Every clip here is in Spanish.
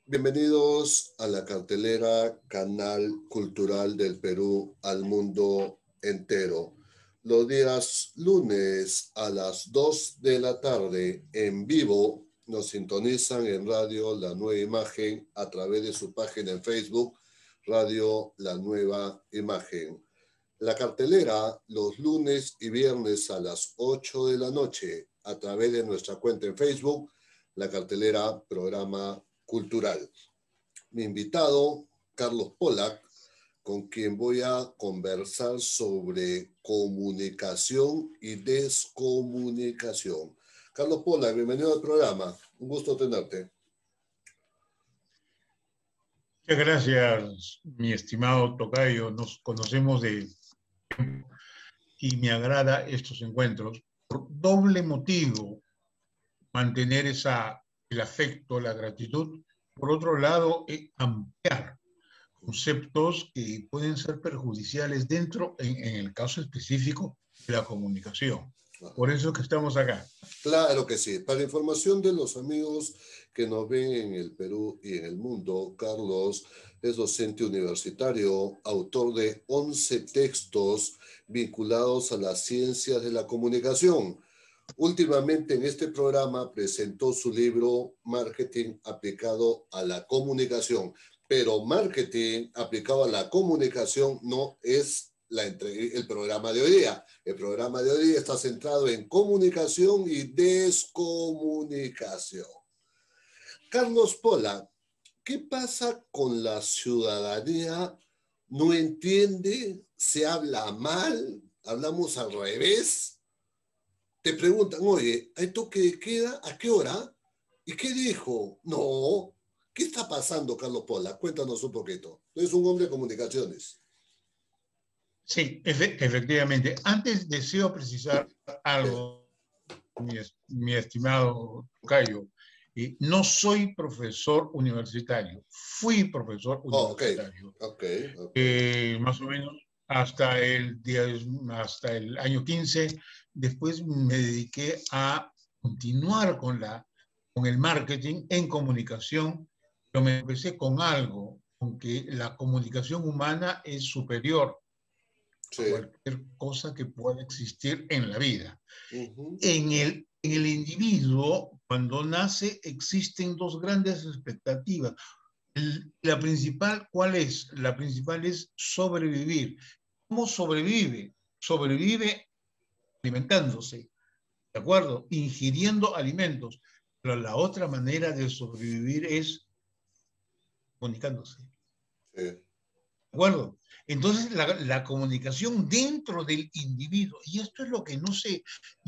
Bienvenidos a la cartelera Canal Cultural del Perú al mundo entero. Los días lunes a las 2 de la tarde en vivo nos sintonizan en Radio La Nueva Imagen a través de su página en Facebook, Radio La Nueva Imagen. La cartelera los lunes y viernes a las 8 de la noche a través de nuestra cuenta en Facebook, la cartelera Programa Cultural. Mi invitado, Carlos Pollack, con quien voy a conversar sobre comunicación y descomunicación. Carlos Pollack, bienvenido al programa. Un gusto tenerte. Muchas gracias, mi estimado tocayo. Nos conocemos de tiempo y me agrada estos encuentros por doble motivo: mantener el afecto, la gratitud. Por otro lado, ampliar conceptos que pueden ser perjudiciales dentro, en el caso específico, de la comunicación. Por eso es que estamos acá. Claro que sí. Para información de los amigos que nos ven en el Perú y en el mundo, Carlos es docente universitario, autor de 11 textos vinculados a las ciencias de la comunicación. Últimamente en este programa presentó su libro Marketing aplicado a la comunicación, pero marketing aplicado a la comunicación no es el programa de hoy día. El programa de hoy día está centrado en comunicación y descomunicación. Carlos Pollack, ¿qué pasa con la ciudadanía? ¿No entiende? ¿Se habla mal? ¿Hablamos al revés? Te preguntan, oye, ¿hay toque de queda? ¿A qué hora? ¿Y qué dijo? No. ¿Qué está pasando, Carlos Pollack? Cuéntanos un poquito. Tú eres un hombre de comunicaciones. Sí, efectivamente. Antes deseo precisar algo, mi estimado tocayo. No soy profesor universitario. Fui profesor universitario. Okay. Más o menos hasta el año 15. Después me dediqué a continuar con el marketing en comunicación, pero me empecé con algo, con que la comunicación humana es superior a cualquier cosa que pueda existir en la vida. En el individuo, cuando nace, existen dos grandes expectativas. La principal, ¿cuál es? La principal es sobrevivir. ¿Cómo sobrevive? Sobrevive alimentándose, ¿de acuerdo? Ingiriendo alimentos. Pero la otra manera de sobrevivir es comunicándose. ¿De acuerdo? Entonces, la comunicación dentro del individuo, y esto es lo que no se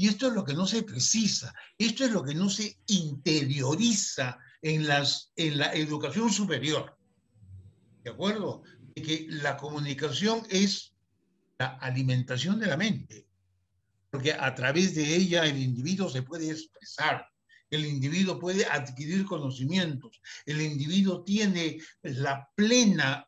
precisa, esto es lo que no se interioriza en la educación superior. ¿De acuerdo? De que la comunicación es la alimentación de la mente, porque a través de ella el individuo se puede expresar, el individuo puede adquirir conocimientos, el individuo tiene la plena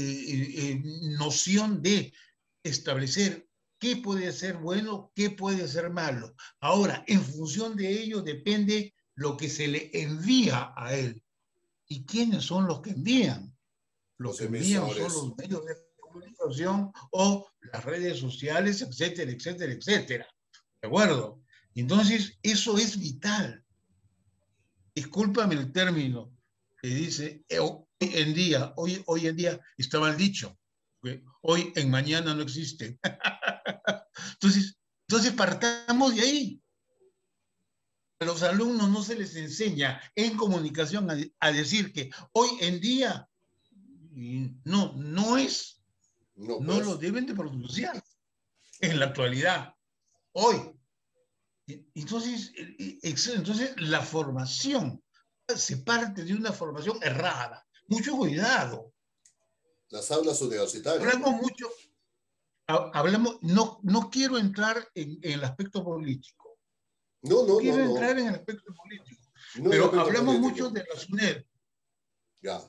noción de establecer qué puede ser bueno, qué puede ser malo. Ahora, en función de ello depende lo que se le envía a él. ¿Y quiénes son los que envían? Los que envían son los medios de comunicación o las redes sociales, etcétera, etcétera, etcétera. ¿De acuerdo? Entonces, eso es vital. Discúlpame el término que dice, hoy en día está mal dicho, ¿okay? Hoy en mañana no existe. Entonces partamos de ahí. A los alumnos no se les enseña en comunicación a decir que hoy en día no es, no lo deben de pronunciar en la actualidad, hoy. Entonces la formación se parte de una formación errada. Mucho cuidado. Las aulas universitarias. No quiero entrar en el aspecto político. No quiero entrar en el aspecto político. No, pero hablamos mucho de la SUNED. Ya.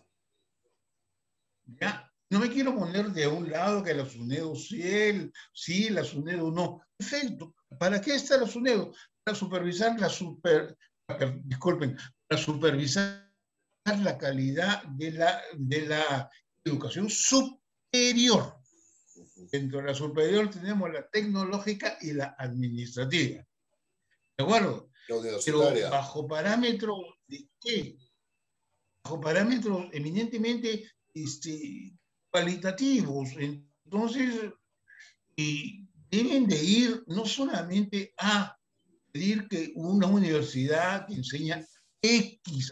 No me quiero poner de un lado que la SUNEDO sí, la SUNEDO no. Perfecto. ¿Para qué está la SUNEDO? Para supervisar para supervisar la calidad de la educación superior. Dentro de la superior tenemos la tecnológica y la administrativa. ¿De acuerdo? Pero bajo parámetros de qué? Bajo parámetros eminentemente cualitativos. Entonces, deben de ir no solamente a pedir que una universidad que enseña X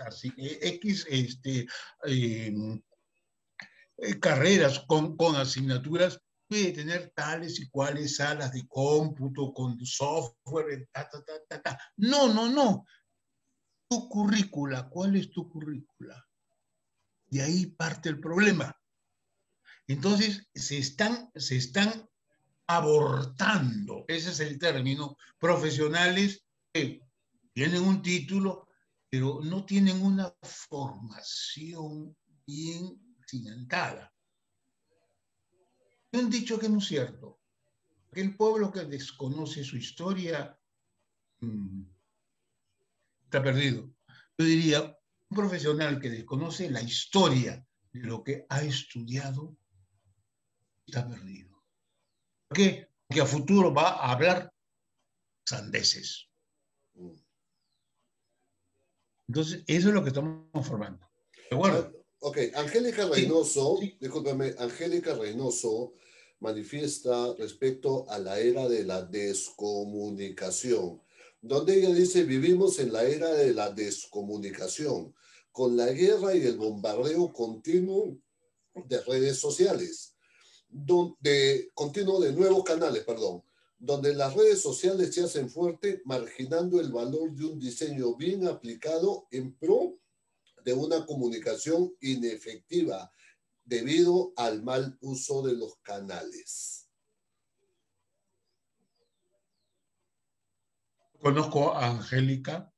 carreras con asignaturas puede tener tales y cuales salas de cómputo con software, No. Tu currícula, ¿cuál es tu currícula? De ahí parte el problema. Entonces, se están abortando, ese es el término, profesionales que tienen un título, pero no tienen una formación bien cimentada. Hay un dicho que no es cierto, que el pueblo que desconoce su historia está perdido. Yo diría, un profesional que desconoce la historia de lo que ha estudiado está perdido. ¿Por qué? Porque a futuro va a hablar sandeces. Entonces, eso es lo que estamos formando. ¿De acuerdo? Ok, Angélica Reynoso, sí. Discúlpame, Angélica Reynoso manifiesta respecto a la era de la descomunicación, donde ella dice, vivimos en la era de la descomunicación, con la guerra y el bombardeo continuo de redes sociales, continuo de nuevos canales, perdón, donde las redes sociales se hacen fuerte, marginando el valor de un diseño bien aplicado en pro de una comunicación inefectiva debido al mal uso de los canales. Conozco a Angélica.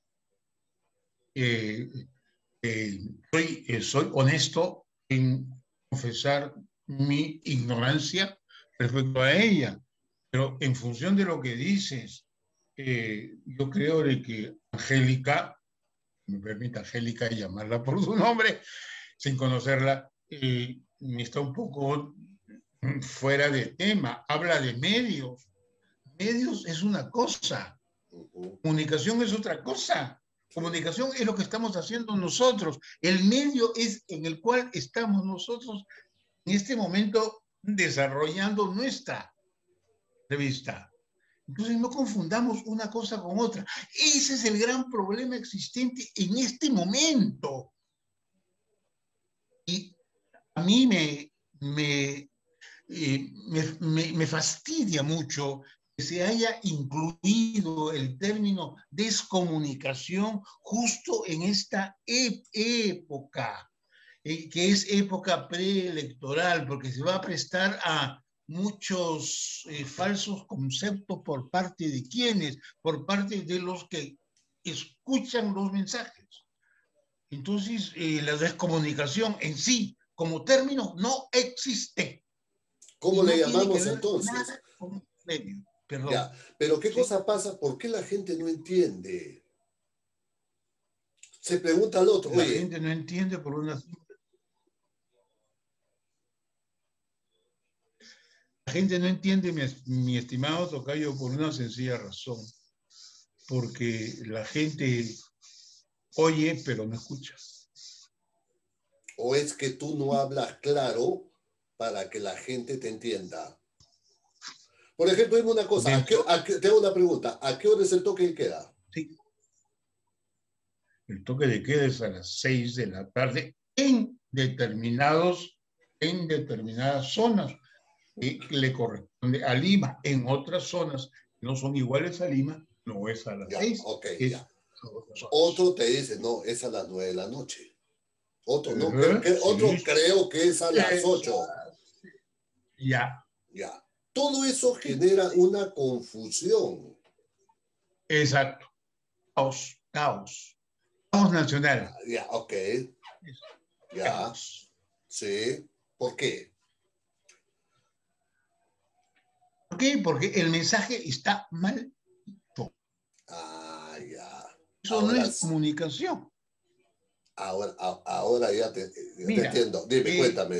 Soy honesto en confesar mi ignorancia respecto a ella, pero en función de lo que dices, yo creo de que Angélica, me permite Angélica llamarla por su nombre, sin conocerla, está un poco fuera de tema. Habla de medios. Medios es una cosa, comunicación es otra cosa. Comunicación es lo que estamos haciendo nosotros. El medio es en el cual estamos nosotros en este momento desarrollando nuestra revista. Entonces no confundamos una cosa con otra. Ese es el gran problema existente en este momento. Y a mí me fastidia mucho que se haya incluido el término descomunicación justo en esta época, que es época preelectoral, porque se va a prestar a muchos falsos conceptos por parte de quienes, por parte de los que escuchan los mensajes. Entonces, la descomunicación en sí, como término, no existe. ¿Cómo le llamamos entonces? Perdón. Ya, pero ¿qué cosa pasa? ¿Por qué la gente no entiende? Se pregunta al otro. La gente no entiende por una... La gente no entiende, mi estimado tocayo, por una sencilla razón. Porque la gente oye, pero no escucha. ¿O es que tú no hablas claro para que la gente te entienda? Por ejemplo, dime una cosa, tengo una pregunta. ¿A qué hora es el toque de queda? Sí. El toque de queda es a las 6 de la tarde en determinadas zonas que le corresponde a Lima. En otras zonas que no son iguales a Lima, no es a las 6. Okay, ya. Otro te dice, no, es a las 9 de la noche. Otro, no, otro creo que es a las 8. Ya. Ya. Todo eso genera una confusión. Exacto. Caos nacional. Ya, ok. Ya. Caos. Sí. ¿Por qué? ¿Por qué? Porque el mensaje está mal dicho. Ah, ya. Eso ahora no es comunicación. Ahora ya te Mira, entiendo. Dime, cuéntame.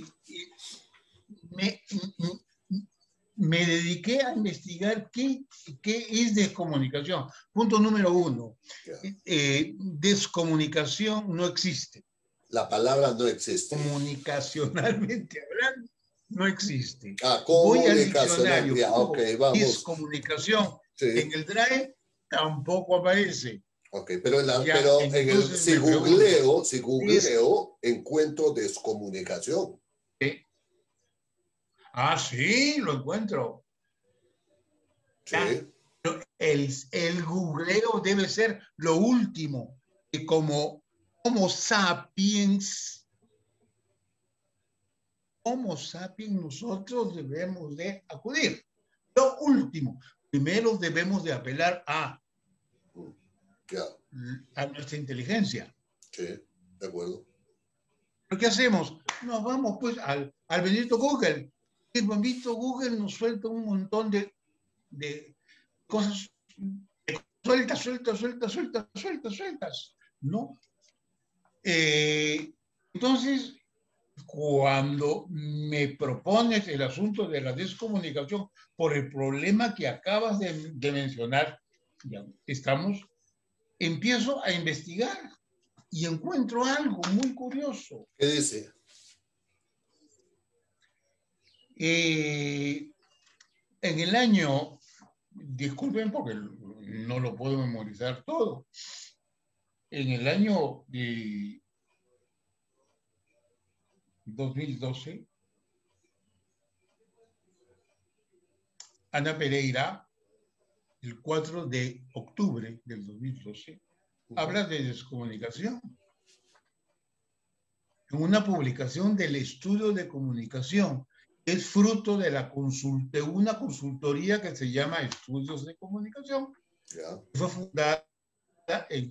Me, me dediqué a investigar qué es descomunicación. Punto número 1. Descomunicación no existe. La palabra no existe. Comunicacionalmente hablando, no existe. Voy al diccionario. Ya, ok, vamos. Descomunicación. Sí. En el Drive tampoco aparece. Ok, pero, si googleo, encuentro descomunicación. ¿Sí? Sí, lo encuentro. Sí. El googleo debe ser lo último que como Homo sapiens nosotros debemos de acudir. Lo último. Primero debemos de apelar a nuestra inteligencia. Sí, de acuerdo. ¿Pero qué hacemos? Nos vamos pues al bendito Google. El bendito Google nos suelta un montón de cosas sueltas, ¿no? Entonces, cuando me propones el asunto de la descomunicación por el problema que acabas de mencionar, ya empiezo a investigar y encuentro algo muy curioso. ¿Qué dice? En el año, disculpen porque no lo puedo memorizar todo, en el año 2012, Ana Pereira, el 4 de octubre del 2012, habla de descomunicación. En una publicación del estudio de comunicación, es fruto de una consultoría que se llama Estudios de Comunicación. Fue fundada en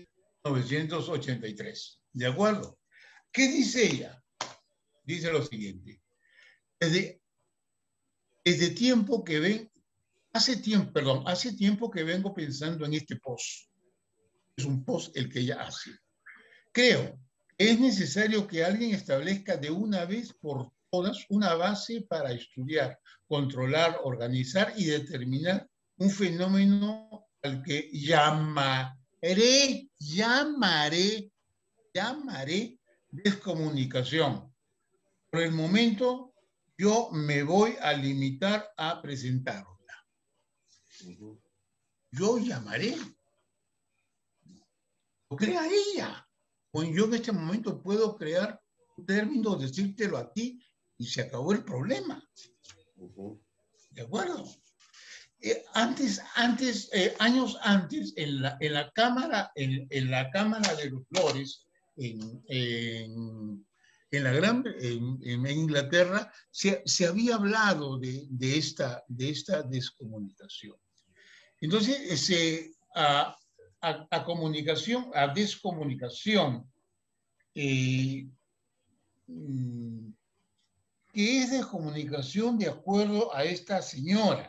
1983. ¿De acuerdo? ¿Qué dice ella? Dice lo siguiente. Hace tiempo que vengo pensando en este post. Es un post el que ella hace. Creo que es necesario que alguien establezca de una vez por todas una base para estudiar, controlar, organizar y determinar un fenómeno al que llamaré descomunicación. Por el momento, yo me voy a limitar a presentarla. Yo llamaré. Lo crea ella. Bueno, yo en este momento puedo crear un término, decírtelo a ti y se acabó el problema. ¿De acuerdo? Años antes, en la Cámara de los Lores, en Inglaterra, se había hablado de esta descomunicación. Entonces, a descomunicación, que es descomunicación de acuerdo a esta señora.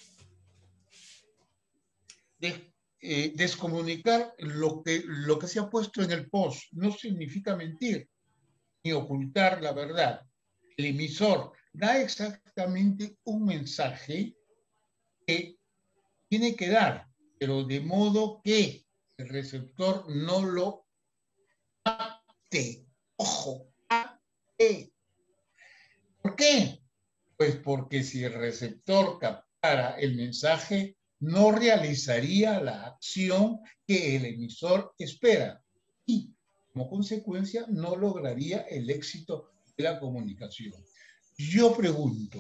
Descomunicar lo que se ha puesto en el post no significa mentir ni ocultar la verdad. El emisor da exactamente un mensaje que tiene que dar, pero de modo que el receptor no lo capte. Ojo, capte. ¿Por qué? Pues porque si el receptor captara el mensaje, no realizaría la acción que el emisor espera y, como consecuencia, no lograría el éxito de la comunicación. Yo pregunto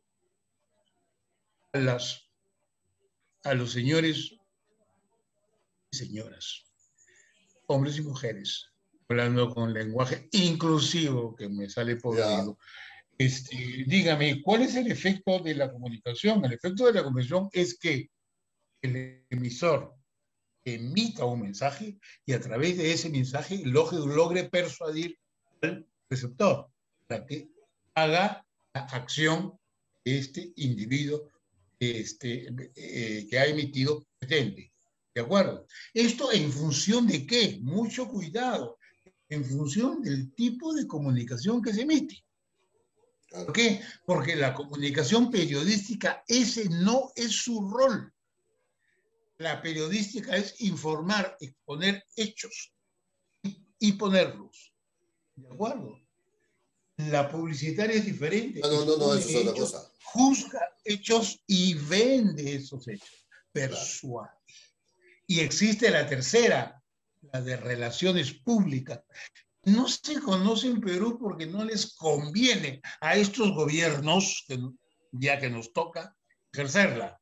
a los señores y señoras, hombres y mujeres, hablando con lenguaje inclusivo que me sale por oído, dígame, ¿cuál es el efecto de la comunicación? El efecto de la comunicación es que el emisor emita un mensaje y a través de ese mensaje logre persuadir al receptor para que haga la acción que este individuo que ha emitido pretende. ¿De acuerdo? ¿Esto en función de qué? Mucho cuidado. en función del tipo de comunicación que se emite. ¿Por qué? Porque la comunicación periodística, ese no es su rol. La periodística es informar, exponer hechos y ponerlos. ¿De acuerdo? La publicitaria es diferente. No, eso es otra Hechos, cosa. juzga hechos y vende esos hechos. Persuade. Y existe la tercera, la de relaciones públicas. No se conoce en Perú porque no les conviene a estos gobiernos, ya que nos toca, ejercerla.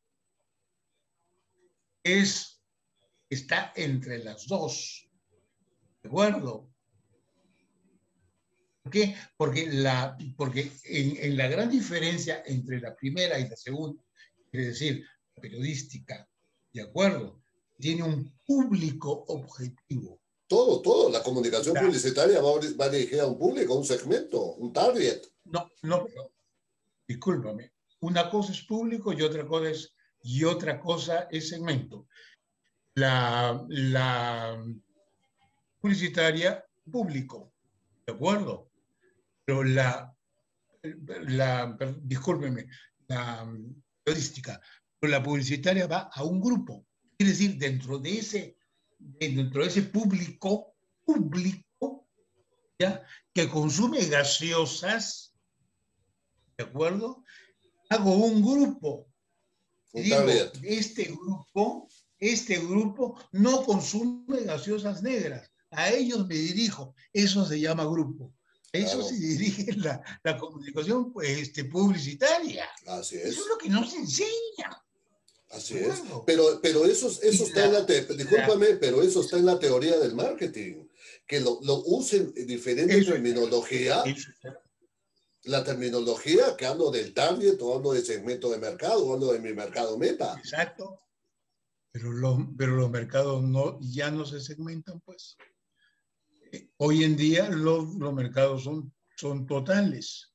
Está entre las dos. ¿De acuerdo? ¿Por qué? Porque en la gran diferencia entre la primera y la segunda, es decir, la periodística, ¿de acuerdo? Tiene un público objetivo. Todo. La comunicación publicitaria va dirigida a un público, a un segmento, un target. No, pero, discúlpame. Una cosa es público y otra cosa es segmento. La publicitaria, público, ¿de acuerdo? Pero discúlpeme, la periodística, pero la publicitaria va a un grupo. Es decir, dentro de ese público, ¿ya? Que consume gaseosas, ¿de acuerdo? Hago un grupo. Digo, este grupo no consume gaseosas negras. A ellos me dirijo. Eso se llama grupo. A eso se dirige la comunicación publicitaria. Así es. Eso es lo que nos enseña. Así es. Pero eso está discúlpame, pero eso está en la teoría del marketing. Que lo usen diferente terminología. La terminología, que hablo del target, o hablo del segmento de mercado, o hablo de mi mercado meta. Exacto. Pero los mercados ya no se segmentan, pues. Hoy en día los mercados son totales.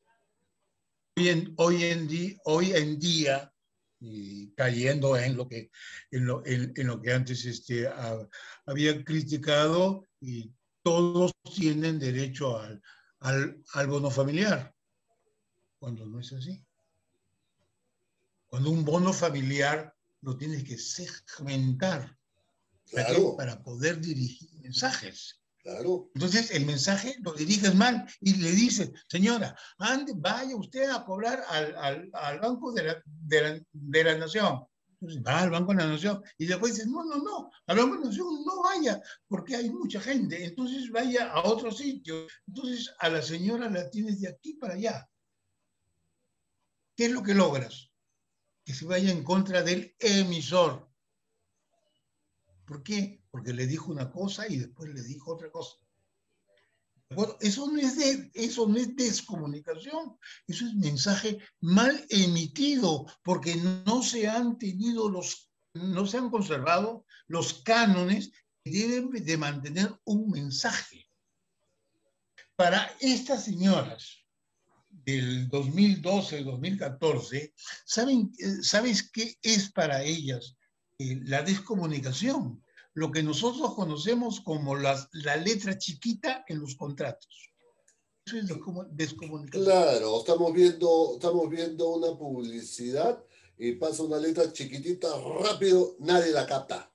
Hoy en día, y cayendo en lo que antes había criticado, y todos tienen derecho al bono familiar, cuando no es así. Cuando un bono familiar lo tienes que segmentar, claro, para poder dirigir mensajes. Claro. Entonces el mensaje lo diriges mal y le dices, señora, vaya usted a cobrar al Banco de la Nación. Entonces va al Banco de la Nación y después dices, no, al Banco de la Nación no vaya porque hay mucha gente. Entonces vaya a otro sitio. Entonces a la señora la tienes de aquí para allá. ¿Qué es lo que logras? Que se vaya en contra del emisor. ¿Por qué? Porque le dijo una cosa y después le dijo otra cosa. Bueno, eso no es descomunicación, eso es mensaje mal emitido, porque no se han conservado los cánones que deben de mantener un mensaje. Para estas señoras del 2012, 2014, ¿sabes qué es para ellas la descomunicación? Lo que nosotros conocemos como la letra chiquita en los contratos. Eso es descomunicación. Claro, estamos viendo una publicidad y pasa una letra chiquitita rápido, nadie la capta.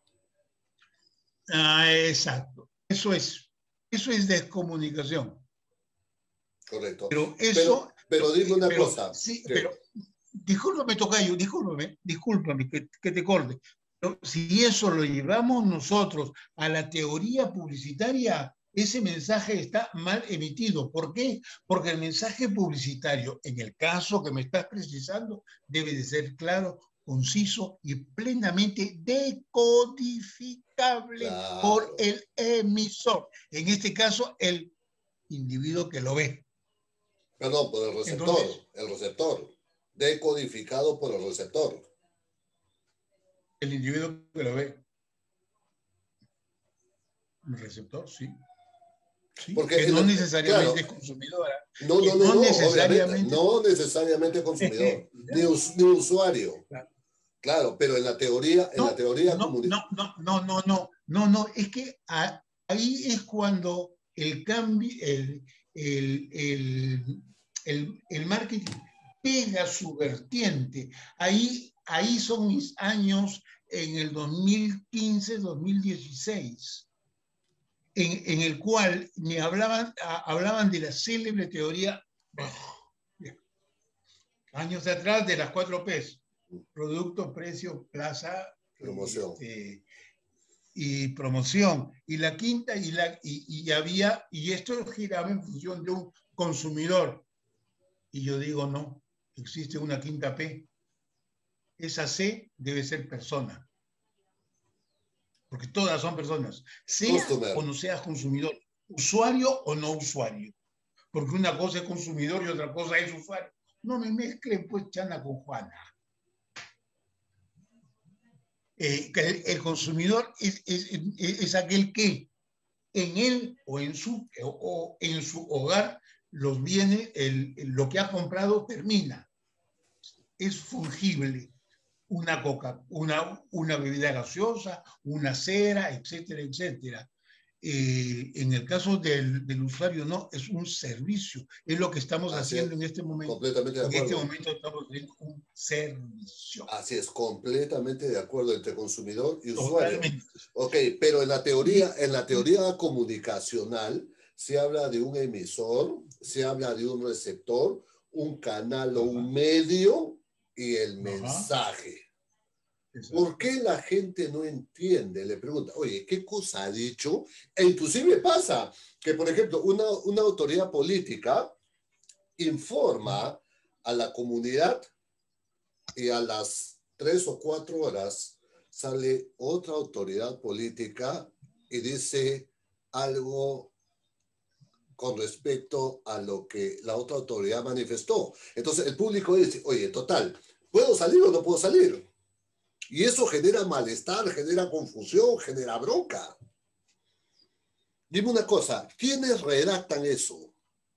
Exacto. Eso es descomunicación. Correcto. Pero dime una cosa. Sí, pero discúlpame, tocayo, discúlpame que te corte. Pero si eso lo llevamos nosotros a la teoría publicitaria, ese mensaje está mal emitido. ¿Por qué? Porque el mensaje publicitario, en el caso que me estás precisando, debe de ser claro, conciso y plenamente decodificable por el emisor. En este caso, el individuo que lo ve. Perdón, por el receptor. Entonces, el receptor. Decodificado por el receptor. El individuo que lo ve. El receptor, sí. Sí, porque no necesariamente es consumidora. No necesariamente consumidor, ni usuario. Claro, pero en la teoría, no, es que ahí es cuando el cambio, el marketing pega su vertiente. Ahí son mis años en el 2015-2016, en el cual me hablaban de la célebre teoría, años atrás, de las 4 Ps: producto, precio, plaza, Promoción. Y promoción. Y la quinta, y esto giraba en función de un consumidor. Y yo digo, no, existe una quinta P. Esa C debe ser persona. Porque todas son personas. Seas Customer. o no seas consumidor, usuario o no usuario. Porque una cosa es consumidor y otra cosa es usuario. No me mezclen pues Chana con Juana. El consumidor es aquel que en él o en su hogar los bienes, lo que ha comprado termina. Es fungible. Una coca, una bebida gaseosa, una cera, etcétera, etcétera. En el caso del usuario, no, es un servicio. Es lo que estamos haciendo en este momento. Completamente de acuerdo. En este momento estamos haciendo un servicio. Así es, completamente de acuerdo entre consumidor y usuario. Totalmente. Ok, pero en la teoría comunicacional se habla de un emisor, se habla de un receptor, un canal o un medio y el mensaje. Exacto. ¿Por qué la gente no entiende? Le pregunta, oye, ¿qué cosa ha dicho? E inclusive pasa que, por ejemplo, una autoridad política informa a la comunidad y a las 3 o 4 horas sale otra autoridad política y dice algo con respecto a lo que la otra autoridad manifestó. Entonces el público dice, oye, total, ¿puedo salir o no puedo salir? Y eso genera malestar, genera confusión, genera bronca. Dime una cosa, ¿quiénes redactan eso?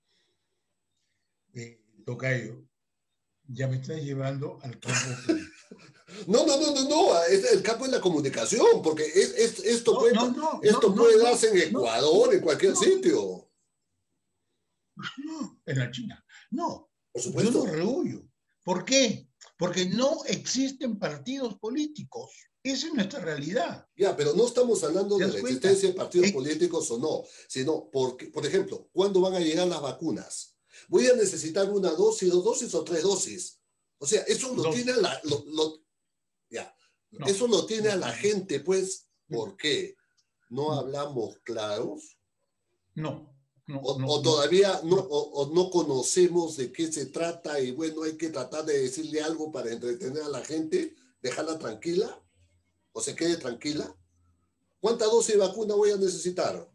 Tocayo, ya me estás llevando al campo político. No, es el campo de la comunicación, porque esto puede darse en Ecuador, en cualquier sitio. No, en la China. No, por supuesto. Yo lo rehuyo. ¿Por qué? Porque no existen partidos políticos. Esa es nuestra realidad. Ya, pero no estamos hablando de la existencia de partidos políticos o no, sino, porque, por ejemplo, ¿cuándo van a llegar las vacunas? ¿Voy a necesitar una dosis, 2 dosis o 3 dosis? O sea, eso lo tiene eso lo tiene a la gente, pues, ¿por qué? ¿No hablamos claros? No. Todavía no conocemos de qué se trata y bueno, hay que tratar de decirle algo para entretener a la gente, dejarla tranquila o se quede tranquila. ¿Cuántas dosis de vacuna voy a necesitar?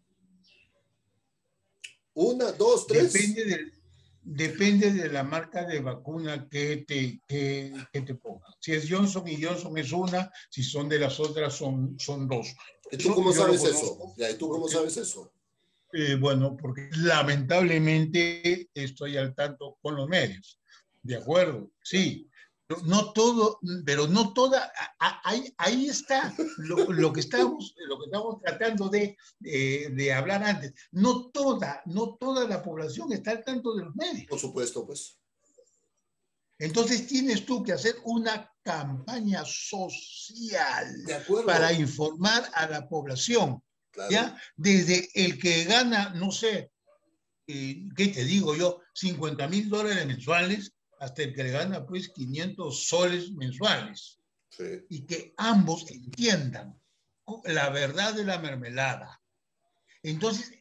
¿1, 2, 3? Depende de la marca de vacuna que te ponga. Si es Johnson y Johnson es una, si son de las otras son 2. ¿Y tú cómo sabes eso? ¿Y tú cómo sabes eso? Bueno, porque lamentablemente estoy al tanto con los medios. ¿De acuerdo? Sí. No todo, pero no toda. Ahí está lo que estamos tratando de hablar antes. No toda la población está al tanto de los medios. Por supuesto, pues. Entonces tienes tú que hacer una campaña social para informar a la población. Claro. ¿Ya? Desde el que gana, no sé, ¿qué te digo yo? $50,000 mensuales, hasta el que le gana pues 500 soles mensuales. Sí. Y que ambos entiendan la verdad de la mermelada. Entonces,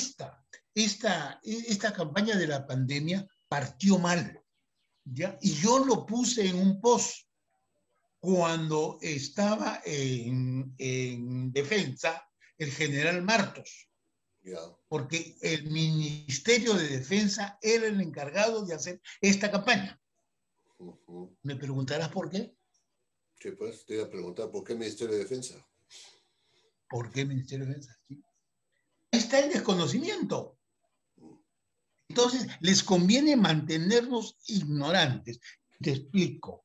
esta campaña de la pandemia partió mal, ¿ya? Y yo lo puse en un post cuando estaba en defensa el general Martos. Porque el Ministerio de Defensa era el encargado de hacer esta campaña. ¿Me preguntarás por qué? Sí, pues te iba a preguntar, ¿por qué el Ministerio de Defensa? ¿Por qué el Ministerio de Defensa? ¿Sí? Ahí está el desconocimiento. Entonces, les conviene mantenernos ignorantes. Te explico.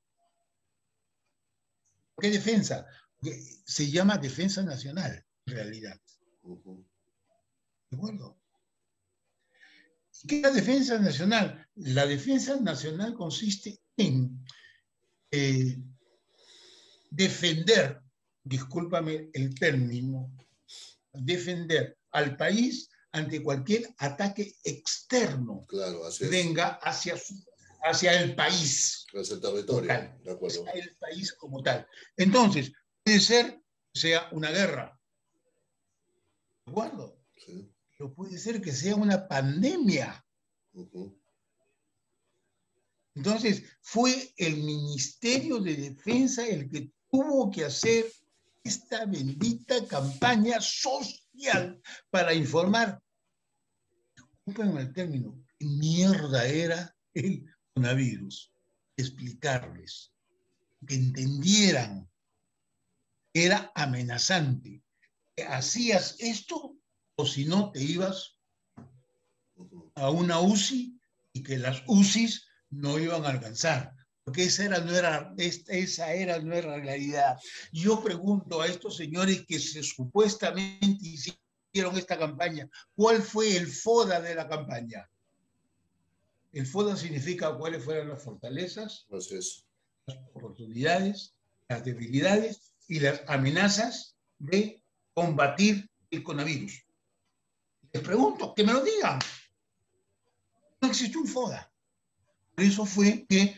¿Por qué defensa? Porque se llama defensa nacional, en realidad. ¿De acuerdo? ¿Qué es la defensa nacional? La defensa nacional consiste en defender, discúlpame el término, defender al país ante cualquier ataque externo Claro, así que es. venga hacia el país Hacia el como territorio, tal, de acuerdo. hacia el país como tal. Entonces, puede ser que sea una guerra, ¿de acuerdo? Sí. Pero puede ser que sea una pandemia. Entonces, fue el Ministerio de Defensa el que tuvo que hacer esta bendita campaña social para informar, disculpen el término, qué mierda era el coronavirus, explicarles, que entendieran que era amenazante, que hacías esto o si no te ibas a una UCI y que las UCIs no iban a alcanzar, porque esa era nuestra realidad. Yo pregunto a estos señores que supuestamente hicieron esta campaña, ¿cuál fue el FODA de la campaña? El FODA significa cuáles fueron las fortalezas, Así es. las oportunidades, las debilidades y las amenazas de combatir el coronavirus. Les pregunto, que me lo digan. No existe un FODA. Por eso fue que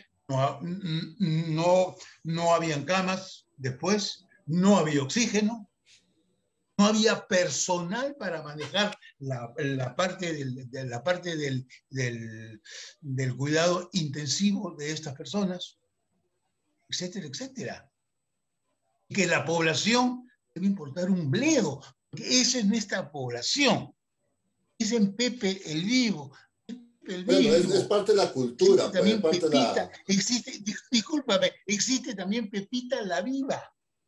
no habían camas después, no había oxígeno, no había personal para manejar la parte del cuidado intensivo de estas personas, etcétera, etcétera. Que la población debe importar un bledo, porque esa es nuestra población. Dicen Pepe el Vivo. El Bueno, es Vivo. parte de la cultura, Existe pues, es también parte de Pepita, la... discúlpame, existe también Pepita la Viva.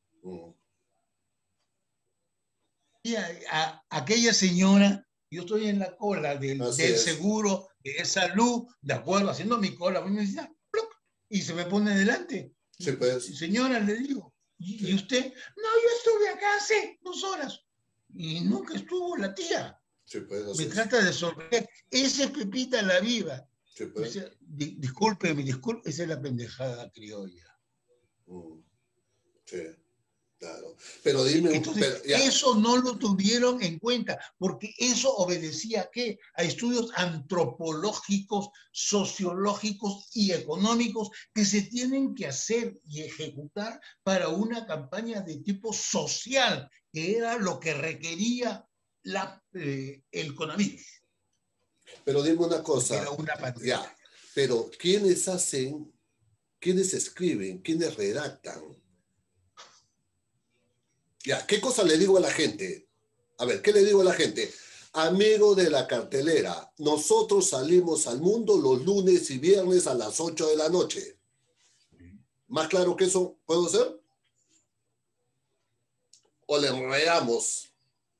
Y aquella señora, yo estoy en la cola del seguro de salud, de acuerdo, haciendo mi cola, me dice, y se me pone delante. Sí, pues. Señora, le digo, ¿y usted? No, yo estuve acá hace 2 horas. Y nunca estuvo la tía. Sí, pues, me trata de sorprender. Esa es Pepita la Viva. Sí, pues. Disculpe, esa es la pendejada criolla. Sí, claro. Pero dime... Entonces, eso no lo tuvieron en cuenta, porque eso obedecía ¿a qué? A estudios antropológicos, sociológicos y económicos que se tienen que hacer y ejecutar para una campaña de tipo social, que era lo que requería el coronavirus. Pero dime una cosa, era una pandemia. ya, pero ¿quiénes hacen, quiénes escriben, quiénes redactan? Ya, ¿qué cosa le digo a la gente? A ver, ¿qué le digo a la gente? Amigo de la cartelera, nosotros salimos al mundo los lunes y viernes a las 8 de la noche. ¿Más claro que eso puedo ser? ¿O le enredamos?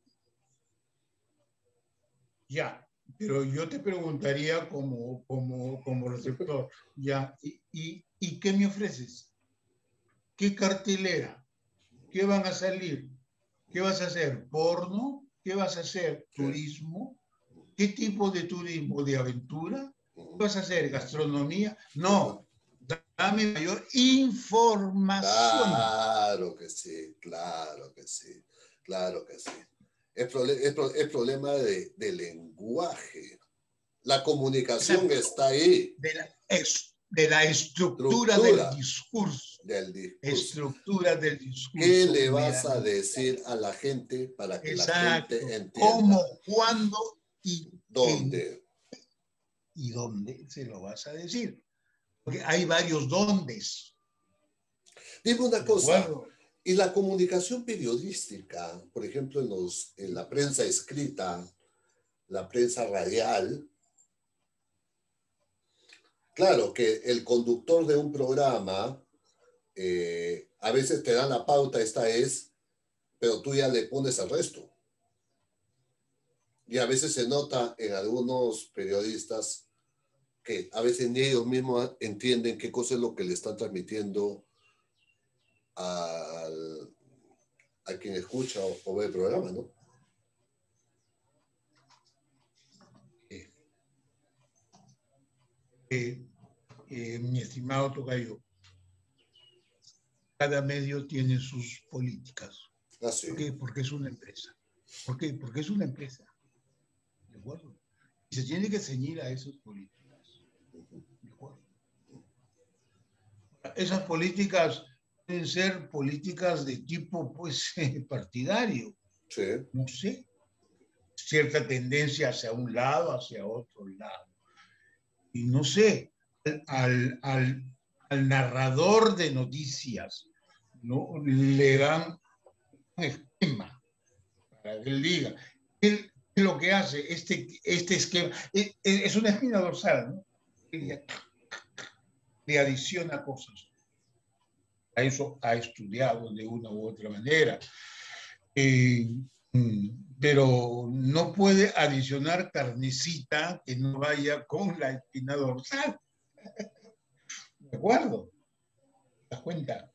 Ya, pero yo te preguntaría como receptor, ya, ¿y qué me ofreces? ¿Qué cartelera? ¿Qué van a salir? ¿Qué vas a hacer? ¿Porno? ¿Qué vas a hacer? ¿Turismo? ¿Qué tipo de turismo? ¿De aventura? ¿Qué vas a hacer? ¿Gastronomía? No, dame mayor información. Claro que sí, claro que sí, claro que sí. Es problema de lenguaje. La comunicación Exacto. Está ahí. De la estructura del discurso. Estructura del discurso. ¿Qué le vas a decir a la gente para que Exacto. La gente entienda? ¿Cómo, cuándo y dónde? ¿Y dónde se lo vas a decir? Porque hay varios dóndes. Dime una cosa. Y la comunicación periodística, por ejemplo, en la prensa escrita, la prensa radial, claro que el conductor de un programa a veces te dan la pauta, esta es, pero tú ya le pones el resto. Y a veces se nota en algunos periodistas que a veces ni ellos mismos entienden qué cosa es lo que le están transmitiendo a quien escucha o ve el programa, ¿no? mi estimado tocayo, cada medio tiene sus políticas. Ah, sí. ¿Por qué? Porque es una empresa. ¿Por qué? Porque es una empresa. ¿De acuerdo? Y se tiene que ceñir a esas políticas. ¿De acuerdo? Esas políticas pueden ser políticas de tipo, pues, partidario. Sí. No sé. Cierta tendencia hacia un lado, hacia otro lado. Y no sé, al narrador de noticias, ¿no? Le dan un esquema para que él diga. Él lo que hace, este esquema, es una espina dorsal, ¿no? Le adiciona cosas. A eso ha estudiado de una u otra manera. Pero no puede adicionar carnecita que no vaya con la espina dorsal. ¿De acuerdo? ¿Te das cuenta?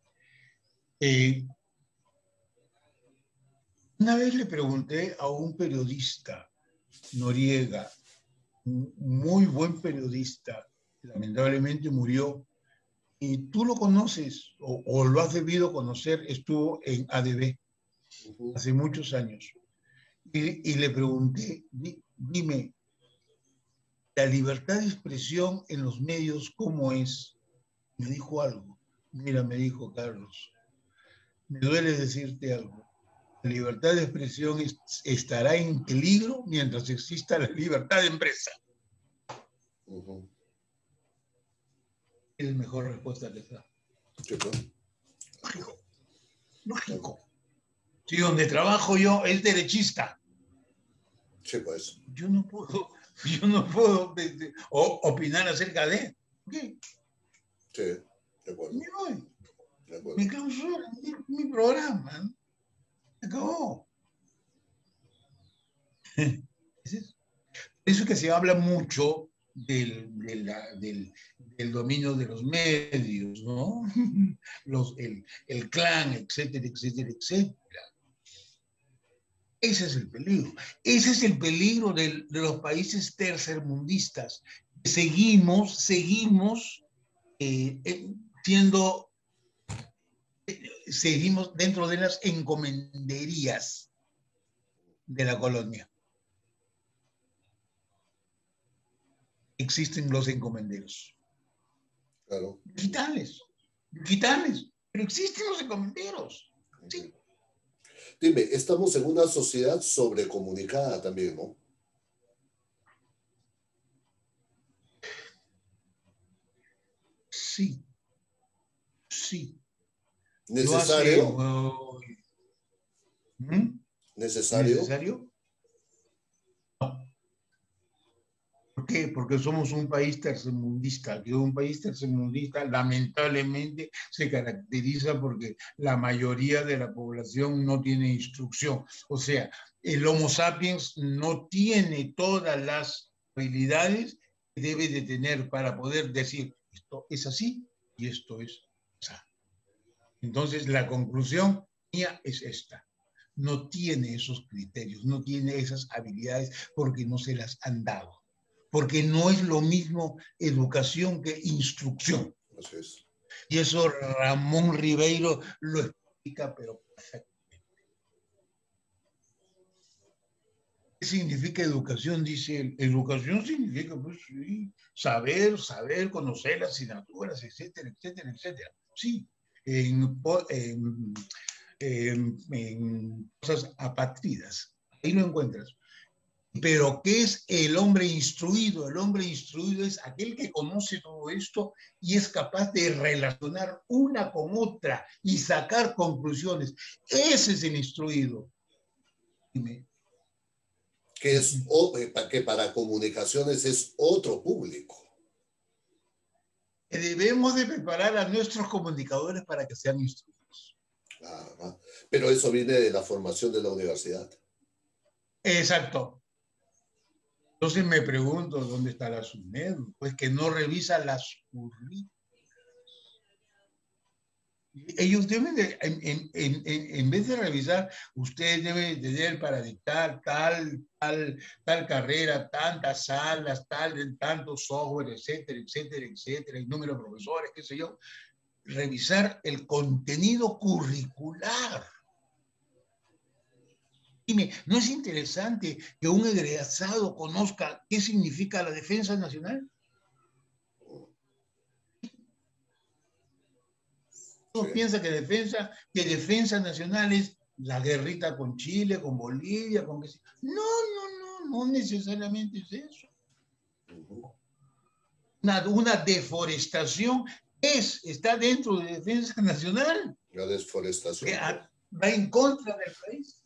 Una vez le pregunté a un periodista, Noriega, un muy buen periodista, lamentablemente murió, y tú lo conoces o lo has debido conocer, estuvo en ADB hace muchos años. Y le pregunté, dime, la libertad de expresión en los medios, ¿cómo es? Me dijo algo. Mira, me dijo Carlos, me duele decirte algo. La libertad de expresión estará en peligro mientras exista la libertad de empresa. Es la mejor respuesta que da. Lógico. Lógico. Si donde trabajo yo es derechista. Sí, pues. Yo no puedo opinar acerca de. ¿Qué? Sí, de acuerdo. Me voy. De acuerdo. Me clausura mi programa. Se acabó. Por eso es que se habla mucho del dominio de los medios, ¿no? El clan, etcétera, etcétera, etcétera. Ese es el peligro. Ese es el peligro de los países tercermundistas. Seguimos seguimos dentro de las encomenderías de la colonia. Existen los encomenderos. Claro. Digitales, pero existen los encomenderos. Sí. Dime, estamos en una sociedad sobrecomunicada también, ¿no? Sí. Sí. ¿Necesario? ¿Necesario? ¿Necesario? No. ¿Por qué? Porque somos un país tercermundista. Y un país tercermundista lamentablemente se caracteriza porque la mayoría de la población no tiene instrucción. O sea, el Homo sapiens no tiene todas las habilidades que debe de tener para poder decir esto es así y esto es así. Entonces, la conclusión mía es esta. No tiene esos criterios, no tiene esas habilidades porque no se las han dado. Porque no es lo mismo educación que instrucción. Así es. Y eso Ramón Ribeiro lo explica, pero perfectamente. ¿Qué significa educación? Dice él. Educación significa, pues, sí, saber, conocer las asignaturas, etcétera, etcétera, etcétera. Sí, en cosas apátridas. Ahí lo encuentras. Pero ¿qué es el hombre instruido? El hombre instruido es aquel que conoce todo esto y es capaz de relacionar una con otra y sacar conclusiones. Ese es el instruido. Dime. Que para comunicaciones es otro público. Debemos de preparar a nuestros comunicadores para que sean instruidos. Pero eso viene de la formación de la universidad. Exacto. Entonces me pregunto, ¿dónde está la SUNEDU? Pues que no revisa las currículas. Ellos deben de, en vez de revisar, ustedes deben tener para dictar tal carrera, tantas salas, tanto software, etcétera, etcétera, etcétera, y número de profesores, qué sé yo. Revisar el contenido curricular. Dime, ¿no es interesante que un egresado conozca qué significa la defensa nacional? Uno piensa que defensa nacional es la guerrita con Chile, con Bolivia, con... No necesariamente es eso. Una deforestación está dentro de defensa nacional. La desforestación. Que va en contra del país.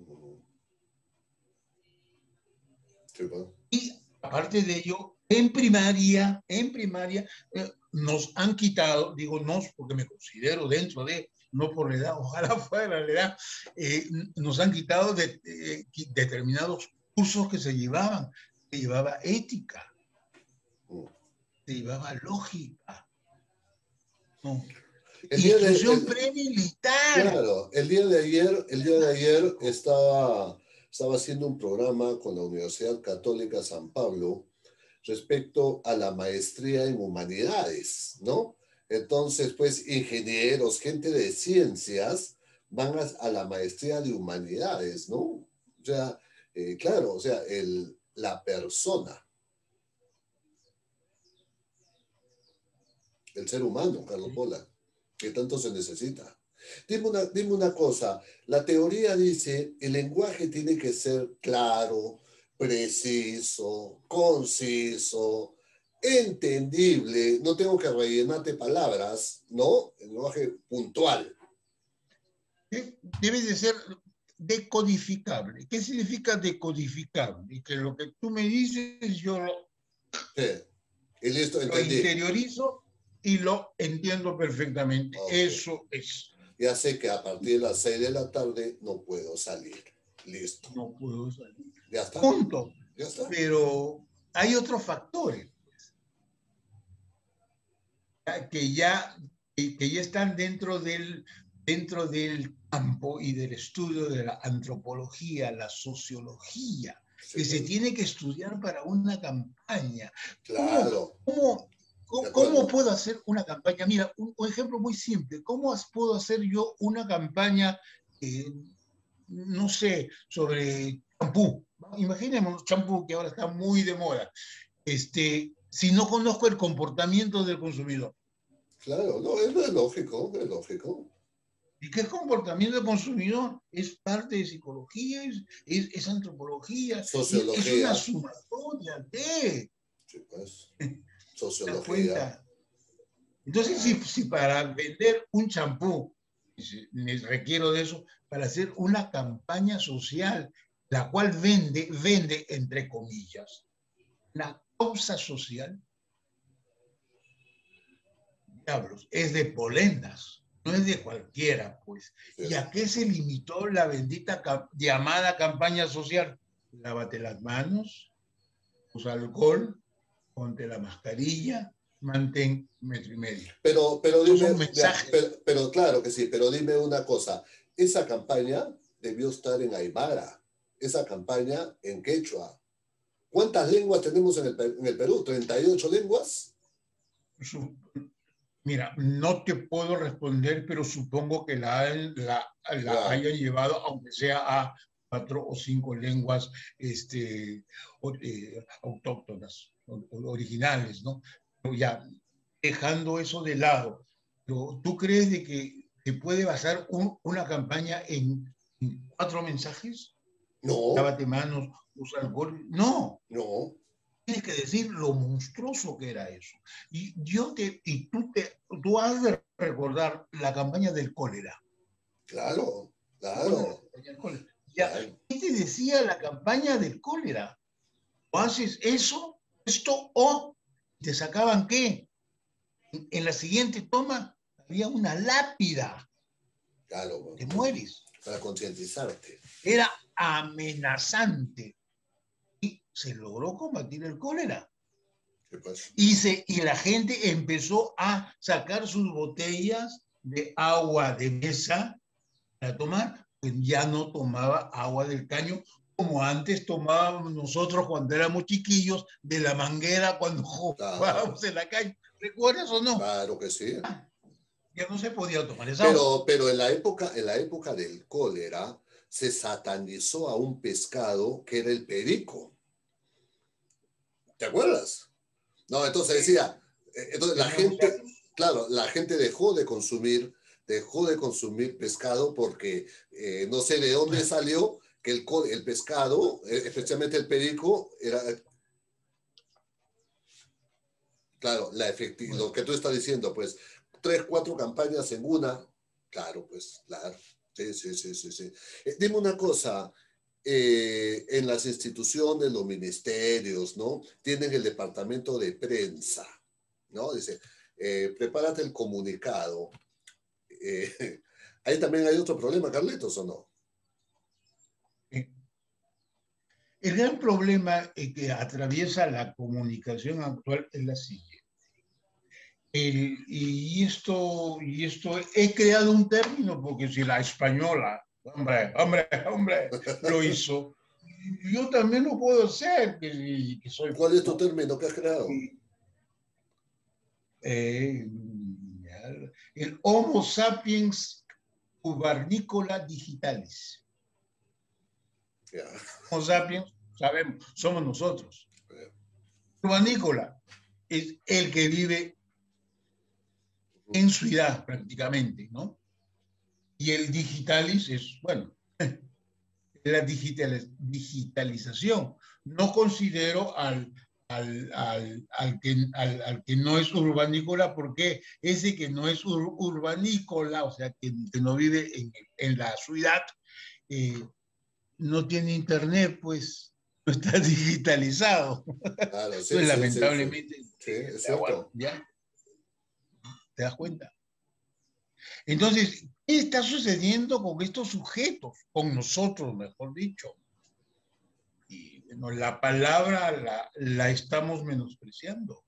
Sí, bueno. Y aparte de ello, en primaria, nos han quitado, digo nos porque me considero dentro de, no por la edad, ojalá fuera la edad, nos han quitado determinados cursos que se llevaban. Se llevaba ética, se llevaba lógica. No. Instrucción premilitar. Claro, el día de ayer estaba haciendo un programa con la Universidad Católica San Pablo respecto a la maestría en humanidades, ¿no? Entonces, pues, ingenieros, gente de ciencias, van a la maestría de humanidades, ¿no? O sea, claro, o sea, la persona, el ser humano, Carlos Pola, que tanto se necesita. Dime una cosa, la teoría dice el lenguaje tiene que ser claro, preciso, conciso, entendible, no tengo que rellenarte palabras, ¿no? El lenguaje puntual. Debe de ser decodificable. ¿Qué significa decodificable? Que lo que tú me dices yo lo, sí. Y listo, entendí. Lo interiorizo y lo entiendo perfectamente. Okay. Eso es. Ya sé que a partir de las 6 de la tarde no puedo salir. Listo. No puedo salir. Ya está. Punto. Ya está. Pero hay otros factores que ya están dentro del campo y del estudio de la antropología, la sociología, sí, que se tiene que estudiar para una campaña. Claro. ¿Cómo puedo hacer una campaña? Mira, un ejemplo muy simple. ¿Cómo puedo hacer yo una campaña, no sé, sobre champú? Imaginemos champú que ahora está muy de moda. Si no conozco el comportamiento del consumidor. Claro, no, es lógico, es lógico. ¿Y qué comportamiento del consumidor? Es parte de psicología, es antropología, sociología. Es una sumatoria de... Sí, pues. Sociología. Entonces, si para vender un champú requiero de eso, para hacer una campaña social, la cual vende entre comillas, la causa social, diablos, es de Polendas, no es de cualquiera, pues. Sí. ¿Y a qué se limitó la bendita llamada campaña social? Lávate las manos, usa alcohol, ponte la mascarilla, mantén 1,5 metros. Pero dime, pero claro que sí, pero dime una cosa, esa campaña debió estar en Aymara, esa campaña en quechua. ¿Cuántas lenguas tenemos en el Perú? ¿38 lenguas? Mira, no te puedo responder, pero supongo que la hayan llevado, aunque sea a 4 o 5 lenguas autóctonas, originales, ¿no? Pero ya, dejando eso de lado, ¿tú crees de que se puede basar una campaña en 4 mensajes? No. Lávate manos, usa alcohol. No. No. Tienes que decir lo monstruoso que era eso. Y tú has de recordar la campaña del cólera. Claro, claro. Ya, ¿qué te decía la campaña del cólera? O haces eso, esto, o te sacaban qué. En la siguiente toma había una lápida. Claro. Te mueres. Para concientizarte. Era amenazante. Y se logró combatir el cólera. ¿Qué pasa? Y la gente empezó a sacar sus botellas de agua de mesa para tomar, pues ya no tomaba agua del caño como antes tomábamos nosotros cuando éramos chiquillos de la manguera cuando Claro, jugábamos en la calle. ¿Recuerdas o no? claro que sí. Ya no se podía tomar esa agua. Pero en la época del cólera se satanizó a un pescado que era el perico. ¿Te acuerdas? No, entonces decía, entonces la Teníamos gente, claro, la gente dejó de consumir pescado porque no sé de dónde salió que el pescado, especialmente el perico, era, claro, lo que tú estás diciendo, pues, 3, 4 campañas en una, claro, pues, claro. Sí, sí, sí, sí, sí. Dime una cosa, en las instituciones, los ministerios, ¿no? Tienen el departamento de prensa, ¿no? Dice, prepárate el comunicado. Ahí también hay otro problema, Carlitos, ¿o no? El gran problema que atraviesa la comunicación actual es la siguiente. Y esto he creado un término porque si la española, hombre, lo hizo, yo también lo puedo hacer, que soy, ¿Cuál es tu ¿no? término que has creado? Eh, el Homo sapiens cavernícola digitalis. Ya. Homo sapiens, sabemos, somos nosotros. Cavernícola es el que vive en ciudad prácticamente, ¿no? Y el digitalis es, bueno, la digitalización. No considero al que no es urbanícola, porque ese que no es urbanícola, o sea, que no vive en la ciudad, eh, no tiene internet, pues no está digitalizado. Claro, sí, Entonces, sí, sí, sí. lamentablemente, Sí, es bueno, cierto. ya te das cuenta. Entonces, ¿qué está sucediendo con estos sujetos? Con nosotros, mejor dicho. Y bueno, la palabra la estamos menospreciando.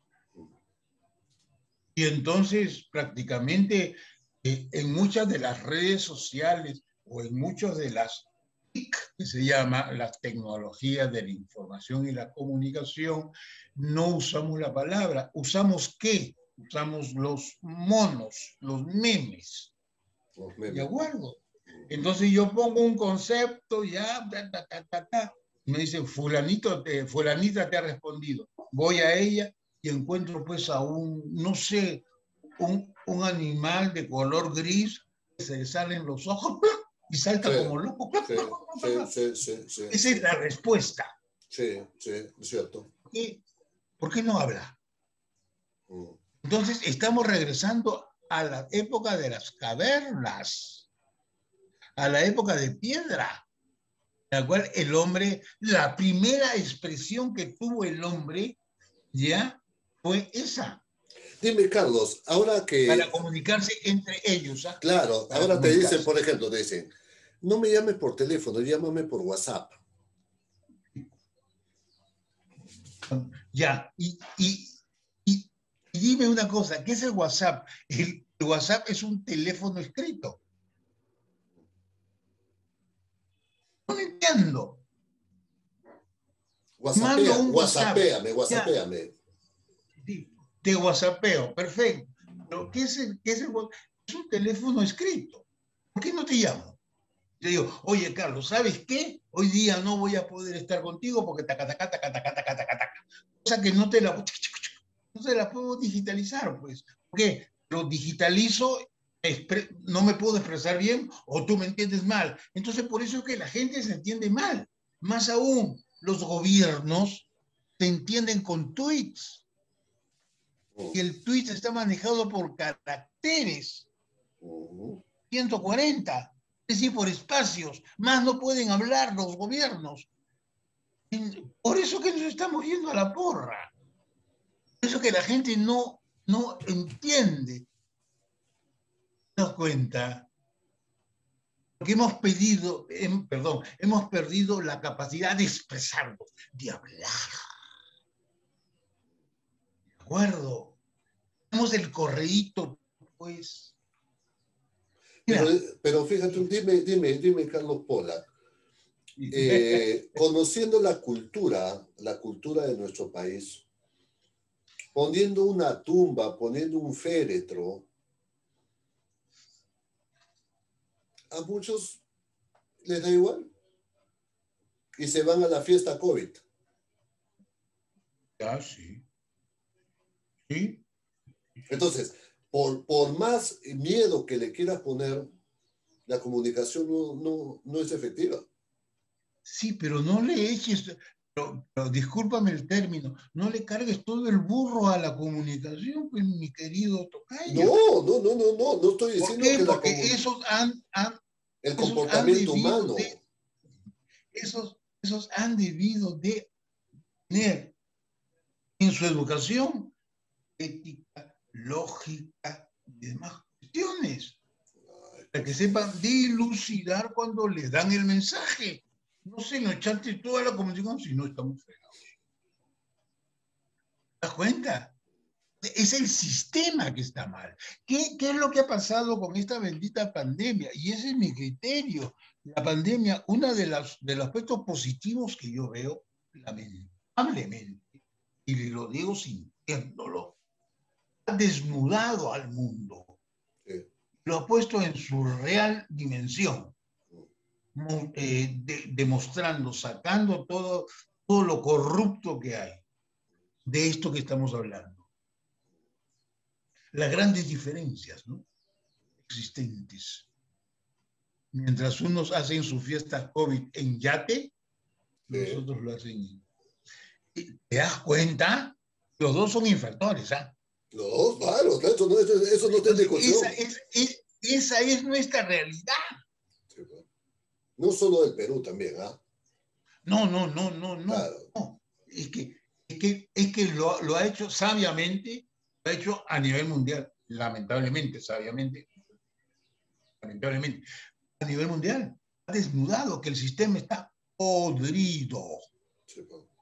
Y entonces, prácticamente, en muchas de las redes sociales o en muchas de las TIC, que se llama las tecnologías de la información y la comunicación, no usamos la palabra. ¿Usamos qué? Usamos los monos, los memes. Los ¿De memes. acuerdo? Entonces yo pongo un concepto, ya, me dice, fulanita te ha respondido. Voy a ella y encuentro pues a un, no sé, un animal de color gris que se le salen los ojos y salta Sí, como loco. sí, sí, sí, sí, sí, Esa sí. es la respuesta. Sí, sí, es cierto. ¿Por qué no habla? Mm. Entonces estamos regresando a la época de las cavernas, a la época de piedra. La cual el hombre, la primera expresión que tuvo el hombre, ya, fue esa, Dime, Carlos, ahora que, para comunicarse entre ellos, ¿ah? claro, Para ahora te dicen, comunicarse. por ejemplo, te dicen, no me llames por teléfono, llámame por WhatsApp. Ya, y dime una cosa, ¿qué es el WhatsApp? El WhatsApp es un teléfono escrito. No entiendo. Mando WhatsAppea, un WhatsApp, WhatsAppéame, ya, WhatsAppéame. te WhatsAppeo, perfecto. Pero ¿qué es el WhatsApp? Es un teléfono escrito. ¿Por qué no te llamo? Yo digo, oye, Carlos, ¿sabes qué? Hoy día no voy a poder estar contigo porque taca. Cosa que no te la puedo digitalizar, pues. ¿Por qué? Lo digitalizo, no me puedo expresar bien o tú me entiendes mal. Entonces, por eso es que la gente se entiende mal. Más aún, los gobiernos se entienden con tweets. Y el tweet está manejado por caracteres. 140, es decir, por espacios, más no pueden hablar los gobiernos. Por eso que nos estamos yendo a la porra. Por eso que la gente no entiende. Nos cuenta. Porque hemos perdido la capacidad de expresarnos, de hablar. ¿De acuerdo? Tenemos el correíto, pues. Pero fíjate, dime, Carlos Pola, conociendo la cultura de nuestro país, poniendo una tumba, poniendo un féretro, a muchos les da igual y se van a la fiesta COVID. Ya, sí. Sí. Entonces, por más miedo que le quieras poner, la comunicación no es efectiva. Sí, pero no le eches, pero discúlpame el término, no le cargues todo el burro a la comunicación, pues, mi querido tocayo. No estoy ¿Por diciendo qué? que Porque el esos han comportamiento debido humano. esos han debido de tener en su educación ética, lógica y demás cuestiones, para que sepan dilucidar cuando les dan el mensaje. No se nos chante toda la comunicación si no estamos fregados. ¿Te das cuenta? Es el sistema que está mal. ¿Qué es lo que ha pasado con esta bendita pandemia? Y ese es mi criterio. La pandemia, uno de los aspectos positivos que yo veo, lamentablemente, y lo digo sintiéndolo, ha desnudado al mundo. Sí. Lo ha puesto en su real dimensión, demostrando, sacando todo lo corrupto que hay de esto que estamos hablando. Las grandes diferencias, ¿no?, existentes. Mientras unos hacen su fiesta COVID en yate, nosotros lo hacen. ¿Te das cuenta? Los dos son infractores, ¿ah? No, claro, eso no está en discusión. Esa es nuestra realidad. Sí, no solo del Perú también, ¿ah? No. Claro. No. Es que lo ha hecho sabiamente, lo ha hecho a nivel mundial, lamentablemente, sabiamente, a nivel mundial. Ha desnudado que el sistema está podrido. Sí,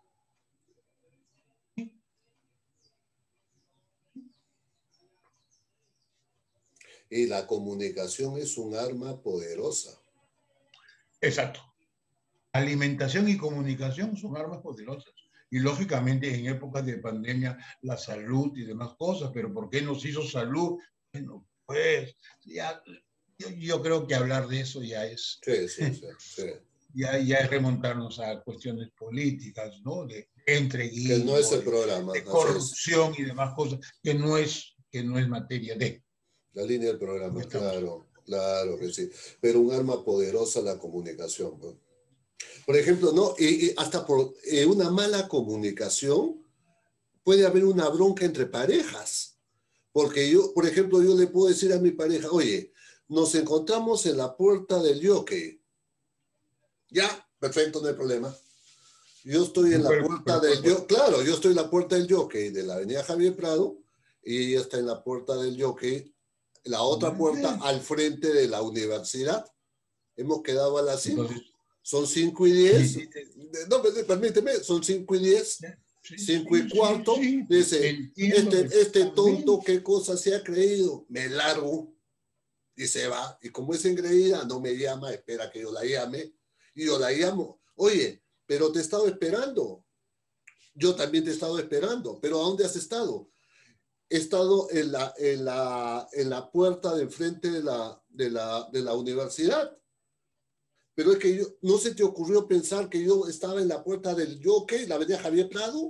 y la comunicación es un arma poderosa. Exacto. Alimentación y comunicación son armas poderosas. Y lógicamente en épocas de pandemia la salud y demás cosas, pero ¿por qué nos hizo salud? Bueno, pues ya, yo creo que hablar de eso ya es... Sí. Ya es remontarnos a cuestiones políticas, ¿no? De entreguismo, que no es el programa, de corrupción y demás cosas, que no es materia de... La línea del programa, claro que sí. Pero un arma poderosa la comunicación. ¿No? Por ejemplo, ¿no? Y hasta por una mala comunicación puede haber una bronca entre parejas. Porque yo, por ejemplo, yo le puedo decir a mi pareja, oye, nos encontramos en la puerta del Jockey. Ya, perfecto, no hay problema. Yo estoy en la puerta del Jockey. Claro, yo estoy en la puerta del Jockey de la avenida Javier Prado y ella está en la puerta del Jockey, la otra puerta al frente de la universidad. Hemos quedado a las 5. Entonces, son 5:10. No, permíteme, son 5:10. 5:15. Dice, este tonto, ¿qué cosa se ha creído? Me largo y se va. Y como es engreída, no me llama, espera que yo la llame. Y yo la llamo. Oye, pero te he estado esperando. Yo también te he estado esperando. ¿Pero a dónde has estado? He estado en la puerta de enfrente de la universidad. Pero es que ¿no se te ocurrió pensar que yo estaba en la puerta del Jockey, la avenida Javier Prado?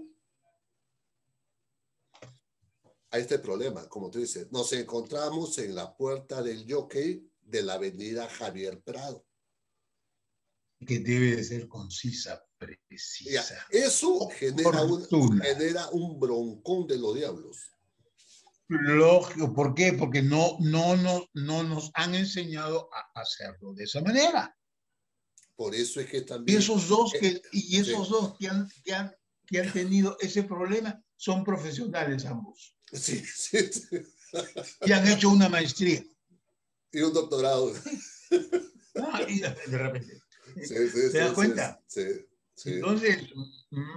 Ahí está el problema, como tú dices. Nos encontramos en la puerta del Jockey de la avenida Javier Prado. Que debe de ser concisa, precisa. Ya, eso genera un broncón de los diablos. Lógico, ¿por qué? Porque no nos han enseñado a hacerlo de esa manera. Por eso es que también... Y esos dos que han tenido ese problema son profesionales ambos. Sí. Y han hecho una maestría. Y un doctorado. Y de repente. ¿Te das cuenta? Sí. Entonces,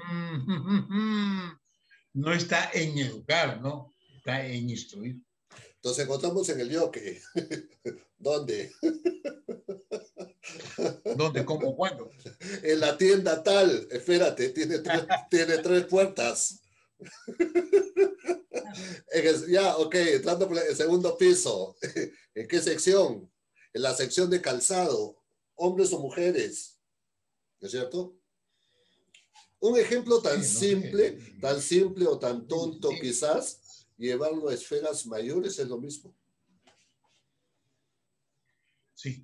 no está en educar, ¿no? Está en instruir. Nos encontramos en el Yoke. ¿Dónde? ¿Dónde, cómo, cuándo? En la tienda tal. Espérate, tiene tres puertas. Ya, ok, entrando por el segundo piso. ¿En qué sección? En la sección de calzado. ¿Hombres o mujeres? ¿No es cierto? Un ejemplo tan simple o tan tonto quizás, llevarlo a esferas mayores es lo mismo. Sí.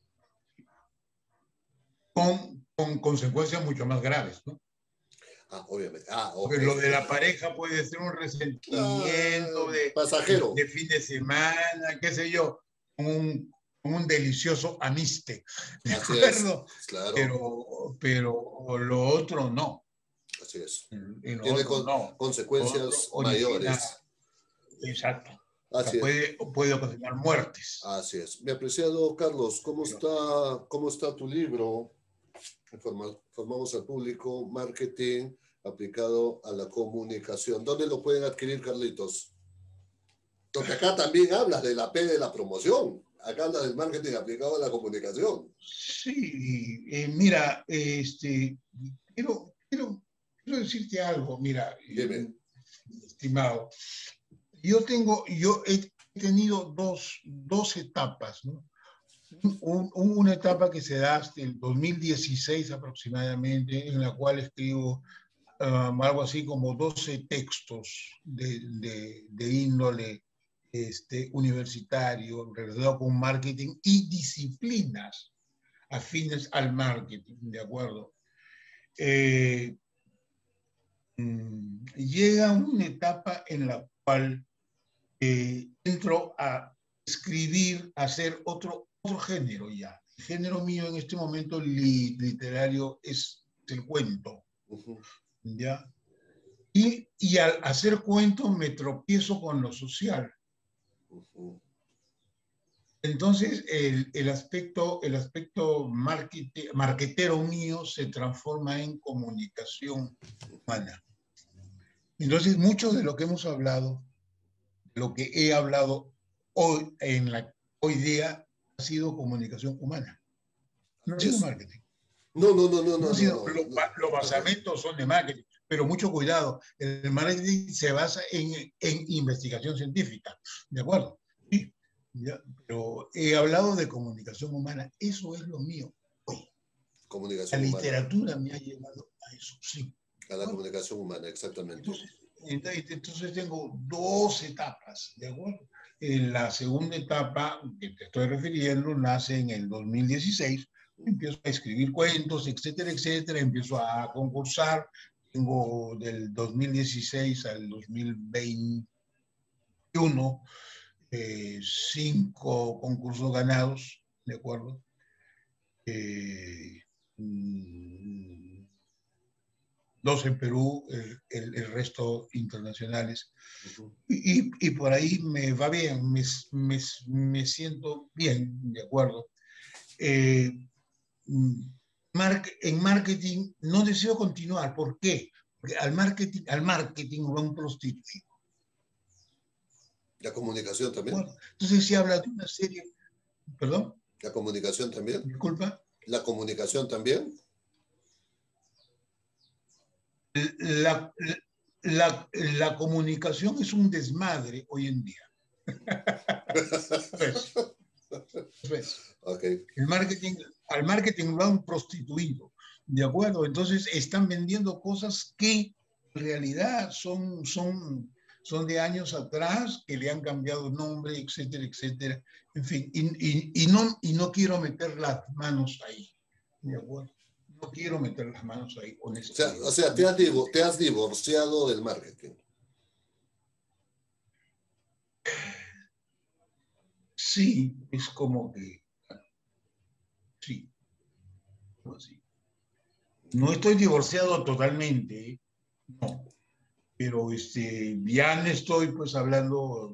Con consecuencias mucho más graves, ¿no? Obviamente. Porque lo de la pareja puede ser un resentimiento pasajero. de fin de semana, qué sé yo, un delicioso amiste, ¿de acuerdo? Claro. Pero lo otro no. Así es. Tiene consecuencias mayores. Exacto. Así puede ocasionar muertes. Así es. Mi apreciado Carlos, ¿cómo está tu libro? Formamos al público, marketing aplicado a la comunicación. ¿Dónde lo pueden adquirir, Carlitos? Porque acá también hablas de la P de la promoción. Acá hablas del marketing aplicado a la comunicación. Sí, mira, quiero decirte algo, mira, estimado. Yo he tenido dos etapas, ¿no? Una etapa que se da hasta el 2016 aproximadamente, en la cual escribo algo así como 12 textos de índole universitario relacionado con marketing y disciplinas afines al marketing, ¿de acuerdo? Llega una etapa en la cual entro a escribir, a hacer otro género ya. El género mío en este momento literario es el cuento, ¿ya? Y al hacer cuento me tropiezo con lo social. Entonces el aspecto marketero mío se transforma en comunicación humana. Entonces mucho de lo que hemos hablado, lo que he hablado hoy día ha sido comunicación humana. No ha sido marketing. No. Los basamentos son de marketing, pero mucho cuidado. El marketing se basa en investigación científica, ¿de acuerdo? Sí, ya, pero he hablado de comunicación humana. Eso es lo mío hoy. Comunicación humana. La literatura me ha llevado a eso, sí. A la comunicación humana, exactamente. Entonces tengo dos etapas, ¿de acuerdo? La segunda etapa que te estoy refiriendo nace en el 2016. Empiezo a escribir cuentos, etcétera, etcétera. Empiezo a concursar. Tengo del 2016 al 2021 5 concursos ganados, ¿de acuerdo? 2 en Perú, el resto internacionales. Y por ahí me va bien, me siento bien, ¿de acuerdo? En marketing no deseo continuar. ¿Por qué? Porque al marketing lo han prostituido. ¿La comunicación también? Bueno, entonces se habla de una serie... ¿Perdón? ¿La comunicación también? Disculpa. ¿La comunicación también? La comunicación es un desmadre hoy en día. Okay. Al marketing lo han prostituido, ¿de acuerdo? Entonces están vendiendo cosas que en realidad son de años atrás, que le han cambiado nombre, etcétera, etcétera. En fin, y no quiero meter las manos ahí, ¿de acuerdo? No quiero meter las manos ahí, honestamente. O sea, te has divorciado del marketing. Sí, es como que... Sí. Así. No estoy divorciado totalmente, no. Pero ya no estoy pues hablando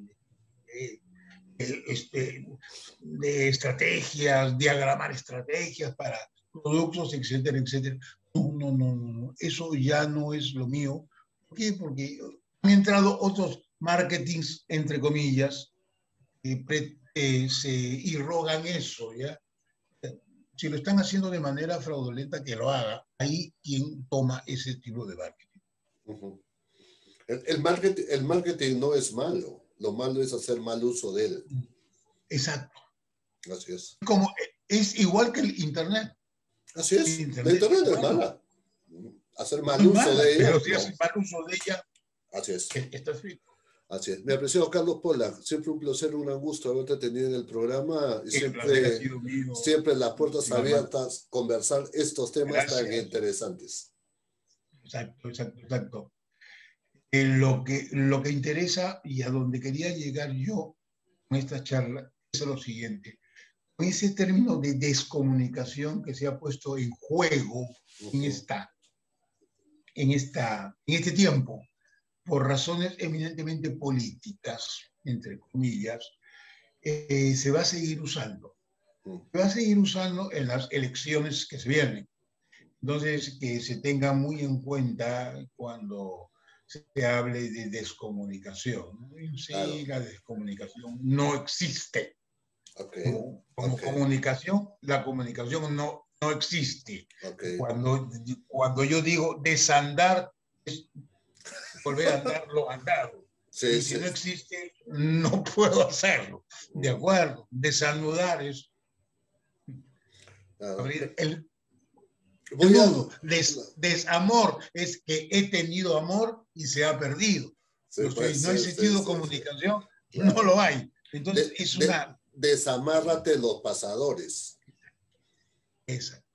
de estrategias, diagramar estrategias para productos, etcétera, etcétera. No. Eso ya no es lo mío. ¿Por qué? Porque han entrado otros marketings, entre comillas, se irrogan eso, ¿ya? Si lo están haciendo de manera fraudulenta, que lo haga. Ahí quien toma ese tipo de marketing. Uh-huh. El marketing no es malo. Lo malo es hacer mal uso de él. Exacto. Así es. Es igual que el Internet. Así es. La Internet es mala. Hacer mal uso de ella. Pero si haces mal uso de ella, así es. Está escrito. Así es. Mi apreciado Carlos Pola, siempre un placer, un gusto haberte tenido en el programa. Y siempre las puertas abiertas, conversar estos temas tan interesantes. Exacto. Lo que interesa y a donde quería llegar yo con esta charla es lo siguiente. Con ese término de descomunicación que se ha puesto en juego en este tiempo, por razones eminentemente políticas, entre comillas, se va a seguir usando. Se va a seguir usando en las elecciones que se vienen. Entonces, que se tenga muy en cuenta cuando se hable de descomunicación. Sí, claro. La descomunicación no existe. Como comunicación, la comunicación no existe. Cuando yo digo desandar, es volver a andar lo andado. Y si no existe, no puedo hacerlo. ¿De acuerdo? Desanudar es abrir el nudo. Desamor es que he tenido amor y se ha perdido. No hay sentido de comunicación, claro. No lo hay. Entonces es una... Desamárrate los pasadores. Exacto.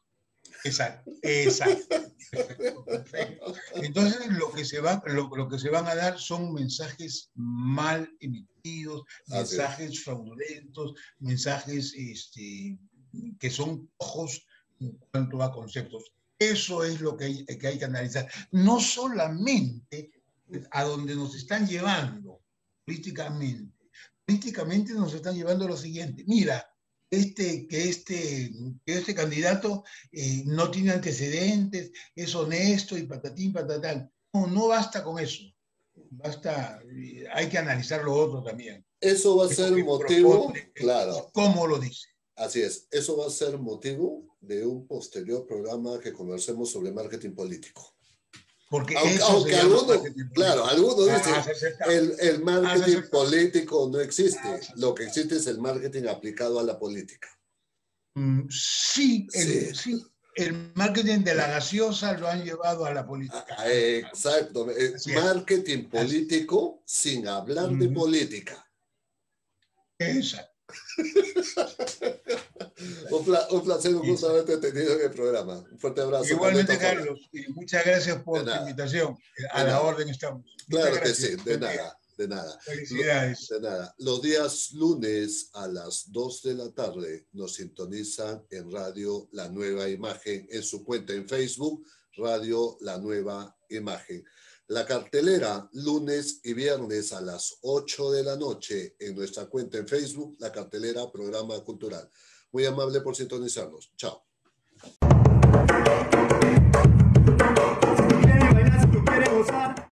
Perfecto. Entonces lo que se van a dar son mensajes mal emitidos, mensajes fraudulentos, mensajes que son cojos en cuanto a conceptos. Eso es lo que hay que analizar. No solamente a donde nos están llevando políticamente. Políticamente nos están llevando lo siguiente. Mira, que este candidato no tiene antecedentes, es honesto y patatín, patatán. No basta con eso. Basta, hay que analizar lo otro también. Eso va a ser motivo, claro. ¿Cómo lo dice? Así es. Eso va a ser motivo de un posterior programa que conversemos sobre marketing político. Porque aunque algunos dicen el marketing político no existe. Lo que existe es el marketing aplicado a la política. Sí, el marketing de la gaseosa lo han llevado a la política. Exacto. Marketing político sin hablar de política. Exacto. Un placer, un gusto haberte tenido en el programa. Un fuerte abrazo. Igualmente, Carlos, y muchas gracias por tu invitación. A la orden estamos. Claro que sí, de nada. Felicidades. De nada. Los días lunes a las 2 de la tarde nos sintonizan en Radio La Nueva Imagen, en su cuenta en Facebook, Radio La Nueva Imagen. La cartelera, lunes y viernes a las 8 de la noche en nuestra cuenta en Facebook, la cartelera Programa Cultural. Muy amable por sintonizarnos. Chao. Si quiere bailar, si quiere gozar.